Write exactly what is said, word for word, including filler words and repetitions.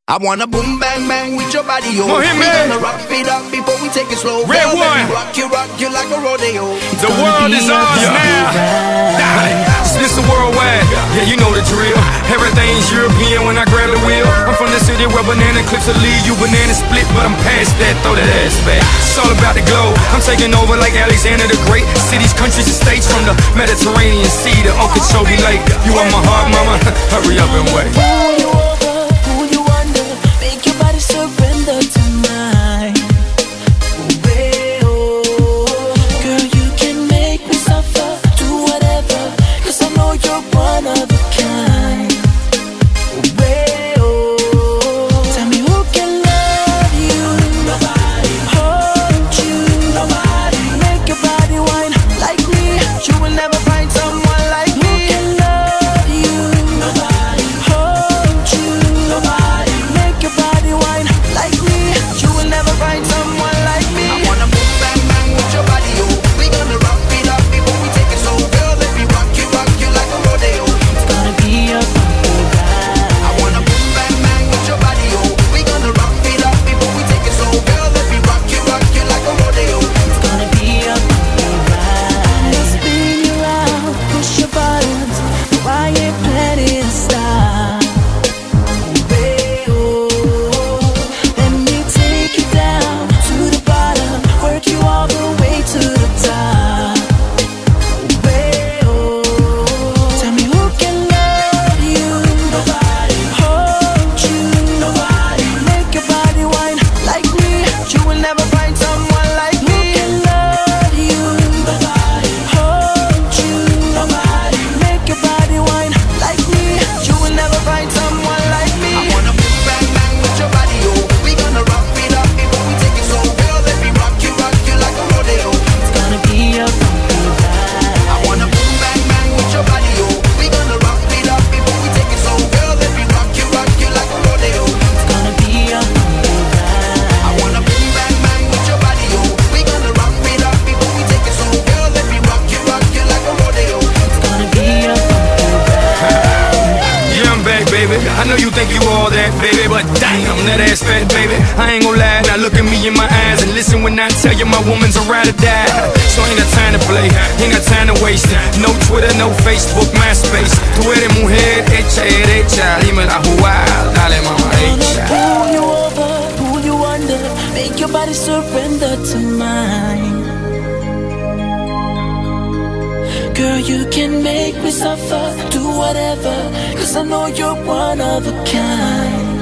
I wanna boom bang bang with your body, yo. Oh, hit me. We gonna rock it up before we take it slow. Red Girl, one. let me rock you, rock you like a rodeo. It's the world is ours now. This the worldwide. Yeah, you know the drill. Everything's European when I grab the wheel. I'm from the city where banana clips will leave you banana split, but I'm past that. Throw that ass back. It's all about the globe. I'm taking over like Alexander the Great. Cities, countries, and states from the Mediterranean Sea to Okeechobee Lake. You are my heart, mama. Hurry up and wait. Surrender to mine. Girl, you can make me suffer. Do whatever, cause I know you're one of a kind. Tell me who can love you. Nobody. Hold you. Nobody. Make your body whine like me. You will never find someone like me. Who can love you. Nobody. Hold you. Nobody. Make your body whine like me, you will never find someone like me. I wanna boom bang bang with your body, yo. We gonna rock it up before we take it slow. Girl, let me rock you, rock you like a rodeo. It's gonna be a bumpy ride. I wanna boom bang bang with your body, yo. We gonna rock it up before we take it slow. Girl, let me rock you, rock you like a rodeo. It's gonna be a bumpy ride. I'll spin you out, push your buttons. No, I ain't planning to stop. I know you think you all that, baby, but damn, that ass fat, baby. I ain't gon' lie, now look at me in my eyes and listen when I tell you my woman's a ride or die. So ain't got time to play, ain't got time to waste. No Twitter, no Facebook, MySpace. Tú eres mujer, hecha, derecha, dime la jugada, dale mama, hecha. Pull you over, pull you under, make your body surrender to mine. Girl, you can make me suffer, do whatever, cause I know you're one of a kind.